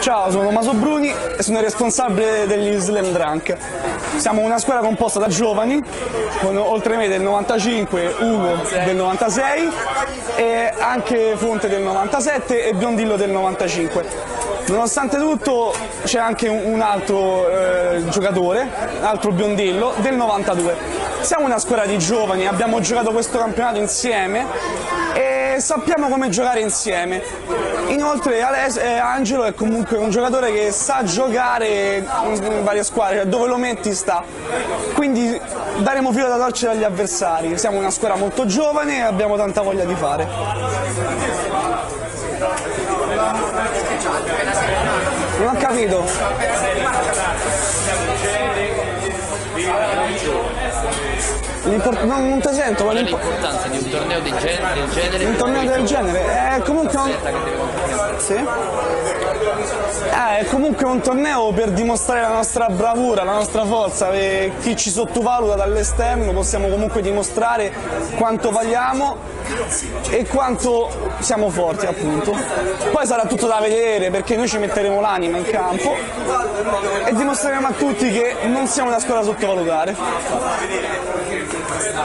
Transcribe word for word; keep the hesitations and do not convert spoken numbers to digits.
Ciao, sono Tommaso Bruni e sono il responsabile degli Slam Drunk. Siamo una squadra composta da giovani, con oltre me del novantacinque, Ugo del novantasei, e anche Fonte del novantasette e Biondillo del novantacinque. Nonostante tutto c'è anche un altro eh, giocatore, altro Biondillo, del novantadue. Siamo una squadra di giovani, abbiamo giocato questo campionato insieme e sappiamo come giocare insieme. Inoltre Angelo è comunque un giocatore che sa giocare in varie squadre, cioè dove lo metti sta. Quindi daremo filo da torcere agli avversari. Siamo una squadra molto giovane e abbiamo tanta voglia di fare. Non ho capito. Non, non ti sento. Qual è l'importanza di un torneo del genere? Del genere un torneo del genere? È comunque un... Sì? Eh, è comunque un torneo per dimostrare la nostra bravura, la nostra forza. Per chi ci sottovaluta dall'esterno possiamo comunque dimostrare quanto valiamo e quanto siamo forti, appunto. Poi sarà tutto da vedere, perché noi ci metteremo l'anima in campo e dimostreremo a tutti che non siamo una squadra da sottovalutare.